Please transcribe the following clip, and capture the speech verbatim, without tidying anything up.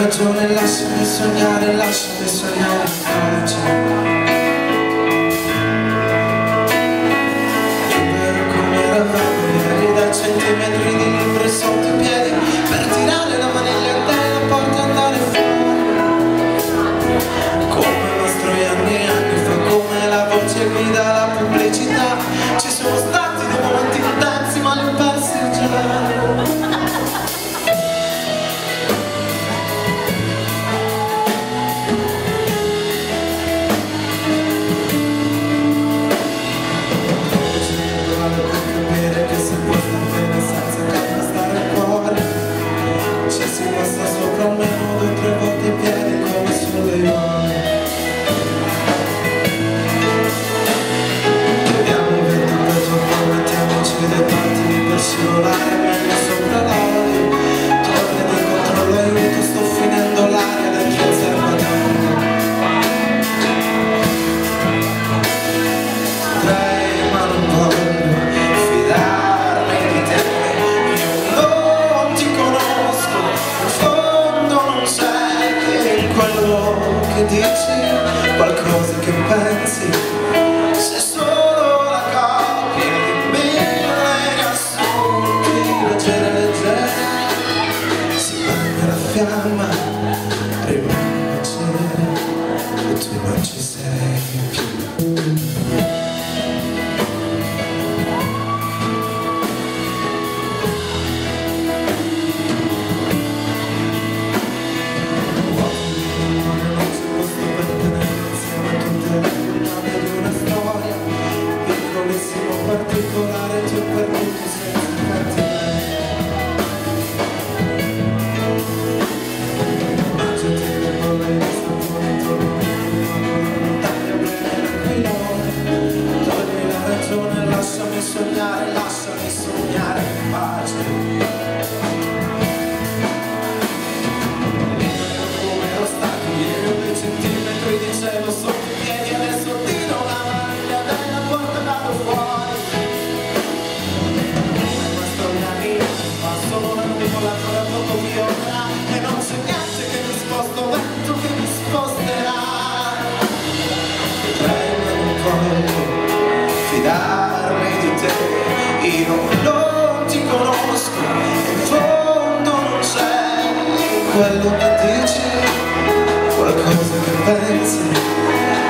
ragione, lasciami sognare, lasciami sognare oggi. Libero come eravamo ieri, da centimetri di libri sotto i piedi, per tirare la maniglia della porta e andare fuori. Come nostro anni e anni fa, come la voce guida la pubblicità. Ci sono stati dei momenti intensi, ma li ho persi già. Scivolare meglio sopra l'olio, torre di controllo, aiuto, sto finendo l'aria dentro il serbatoio. Potrei ma non voglio fidarmi di te, io non ti conosco, in fondo non sei in quello che dici, qualcosa che pensi. Fiamma, rimane piacere, e tu non ci sei più. Non si può tenere insieme tutte le puntate di una storia, piccolissimo particolare, ti ho perduto senza farti bene. Lasciami sognare, lasciami sognare in pace. Come ero stato ieri, due centimetri di cielo sotto i piedi, adesso tiro la maglia della porta e vado fuori. Ma questo è una mia, ma solo una piccola ancora poco viola, e non c'è niente che mi sposto, vento che mi sposterà. Potrei ma non voglio fidarmi di te, io non ti conosco, in fondo non sei quello che dici, qualcosa che pensi.